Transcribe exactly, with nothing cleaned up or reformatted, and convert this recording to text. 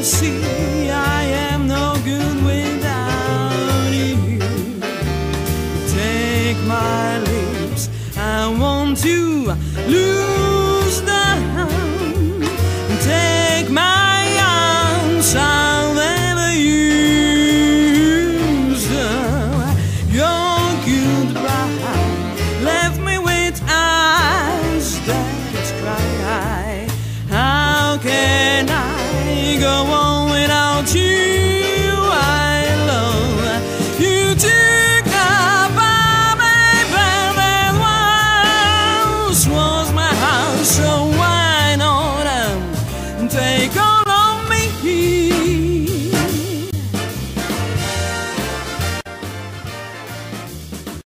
see I am no good without you. Take my lips, I want to lose them. Take my arms, I'll never use them. Your goodbye left me with eyes that